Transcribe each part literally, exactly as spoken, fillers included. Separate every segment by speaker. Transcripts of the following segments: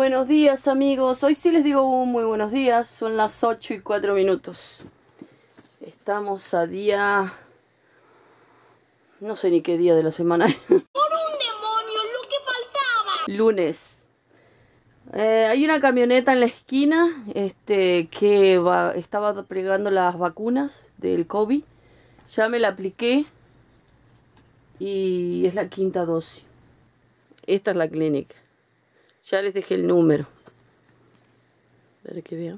Speaker 1: Buenos días, amigos. Hoy sí les digo muy buenos días. Son las ocho y cuatro minutos. Estamos a día... no sé ni qué día de la semana.
Speaker 2: ¡Por un demonio, lo que faltaba!
Speaker 1: Lunes. Eh, hay una camioneta en la esquina este, que va, estaba plegando las vacunas del COVID. Ya me la apliqué. Y es la quinta dosis. Esta es la clínica. Ya les dejé el número. Para que vean.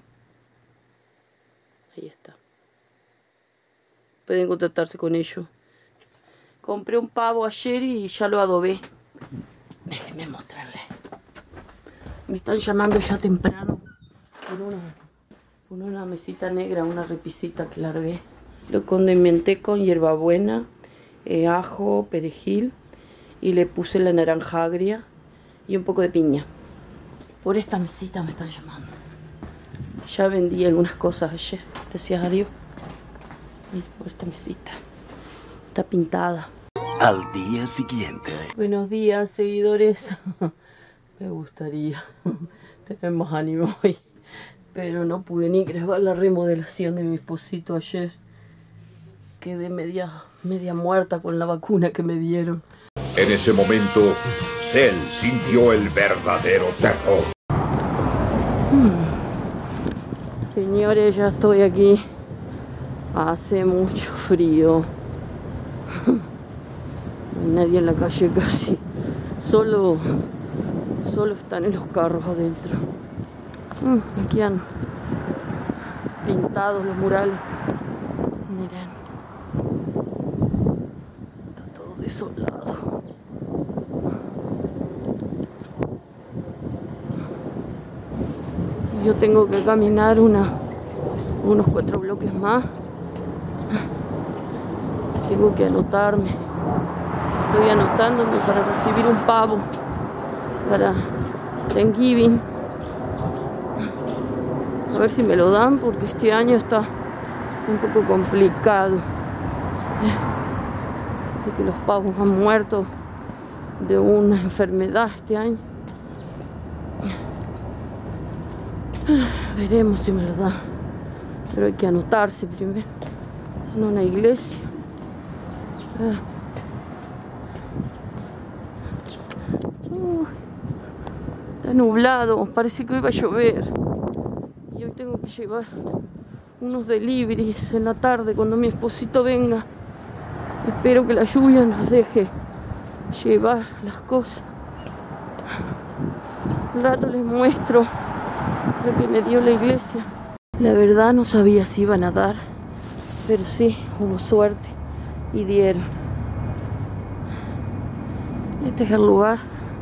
Speaker 1: Ahí está. Pueden contactarse con ellos. Compré un pavo ayer y ya lo adobé. Déjenme mostrarles. Me están llamando ya temprano. Por una, por una mesita negra, una repisita que largué. Lo condimenté con hierbabuena, eh, ajo, perejil. Y le puse la naranja agria y un poco de piña. Por esta mesita me están llamando. Ya vendí algunas cosas ayer, gracias a Dios. Y por esta mesita. Está pintada.
Speaker 3: Al día siguiente.
Speaker 1: Buenos días, seguidores. Me gustaría tener más ánimo hoy. Pero no pude ni grabar la remodelación de mi esposito ayer. Quedé media, media muerta con la vacuna que me dieron.
Speaker 4: En ese momento, Cell sintió el verdadero terror.
Speaker 1: Hmm. Señores, ya estoy aquí. Hace mucho frío. No hay nadie en la calle casi. Solo, solo están en los carros adentro. Hmm, aquí han pintado los murales. Miren. Está todo desolado. Yo tengo que caminar una, unos cuatro bloques más. Tengo que anotarme. Estoy anotándome para recibir un pavo para Thanksgiving. A ver si me lo dan porque este año está un poco complicado. Así que los pavos han muerto de una enfermedad este año. Veremos si me lo dan. Pero hay que anotarse primero en una iglesia. Ah. Uh, está nublado, parece que hoy va a llover. Y hoy tengo que llevar unos deliveries en la tarde cuando mi esposito venga. Espero que la lluvia nos deje llevar las cosas. Al rato les muestro lo que me dio la iglesia. La verdad no sabía si iban a dar, pero sí, hubo suerte y dieron. Este es el lugar,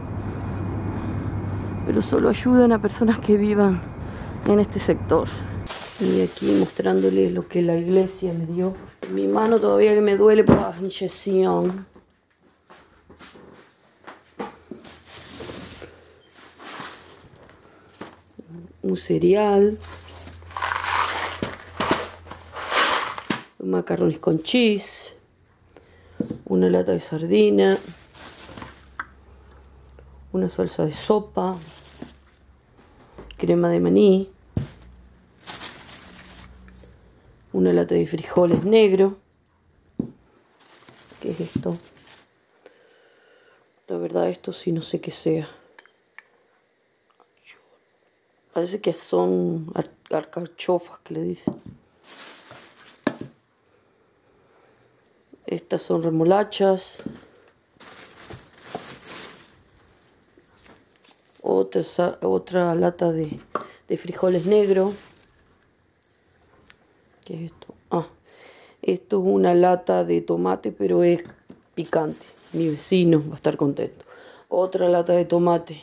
Speaker 1: pero solo ayudan a personas que vivan en este sector. Y aquí mostrándoles lo que la iglesia me dio. Mi mano todavía que me duele por la inyección. Un cereal. Macarrones con cheese. Una lata de sardina. Una salsa de sopa. Crema de maní. Una lata de frijoles negros. ¿Qué es esto? La verdad esto sí no sé qué sea. Parece que son alcachofas que le dicen. Estas son remolachas. Otra, otra lata de, de frijoles negros. ¿Qué es esto? Ah, esto es una lata de tomate, pero es picante. Mi vecino va a estar contento. Otra lata de tomate.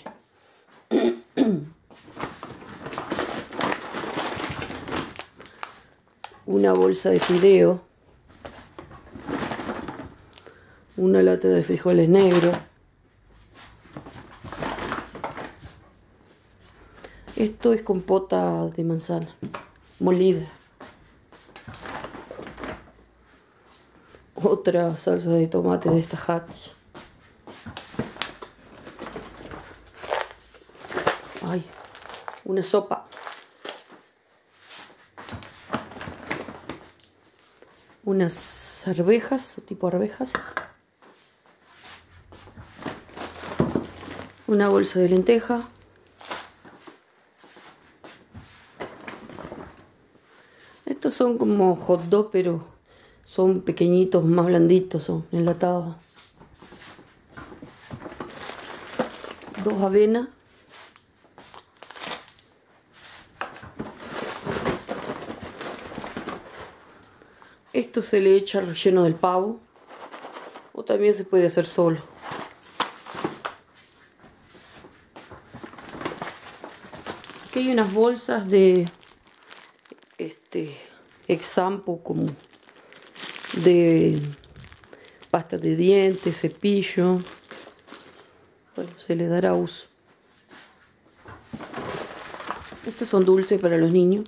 Speaker 1: Una bolsa de fideo. Una lata de frijoles negros. Esto es compota de manzana molida. Otra salsa de tomate de esta Hatch. Ay. una sopa. Unas arvejas, tipo arvejas. Una bolsa de lenteja. Estos son como hot dog, pero son pequeñitos, más blanditos, son enlatados. Dos avenas. Esto se le echa relleno del pavo. O también se puede hacer solo. Aquí hay unas bolsas de este exampo, como de pasta de dientes, cepillo. Bueno, se le dará uso. Estos son dulces para los niños.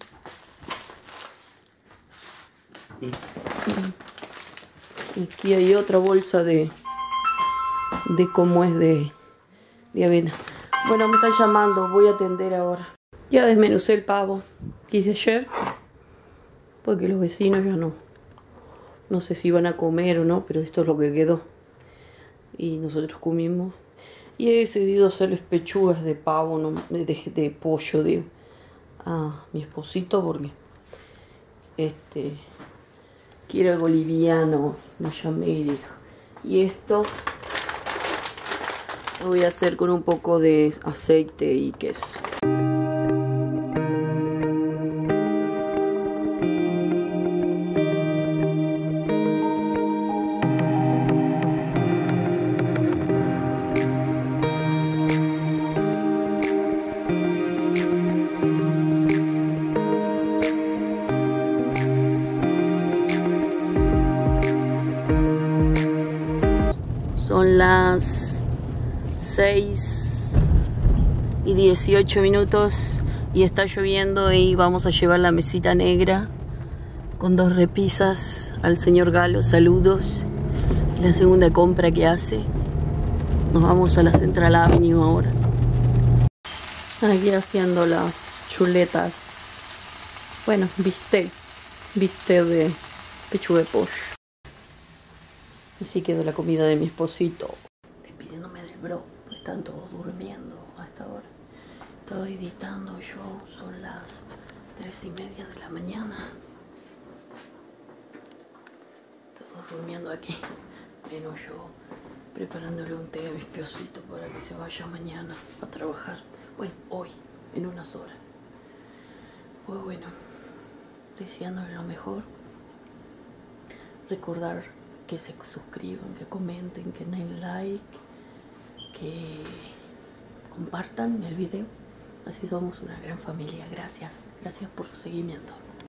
Speaker 1: Y aquí hay otra bolsa de de cómo es de, de avena. Bueno, me están llamando, voy a atender ahora. Ya desmenucé el pavo que hice ayer, porque los vecinos ya no no sé si iban a comer o no, pero esto es lo que quedó y nosotros comimos. Y he decidido hacerles pechugas de pavo, no, de, de pollo, digo, a mi esposito, porque este quiere algo liviano. Me llamé y dijo, y esto lo voy a hacer con un poco de aceite y queso. Son las seis y dieciocho minutos y está lloviendo, y vamos a llevar la mesita negra con dos repisas al señor Galo. Saludos. La segunda compra que hace. Nos vamos a la Central Avenue ahora. Aquí haciendo las chuletas. Bueno, bistec. Bistec de pechuga de pollo. Así quedó la comida de mi esposito. Despidiéndome del bro, pues están todos durmiendo hasta ahora. Estaba editando yo, son las tres y media de la mañana. Todos durmiendo aquí. Menos yo preparándole un té a mi esposito para que se vaya mañana a trabajar. Bueno, hoy, en unas horas. Pues bueno, deseándole lo mejor. Recordar que se suscriban, que comenten, que den like, que compartan el video. Así somos una gran familia. Gracias, gracias por su seguimiento.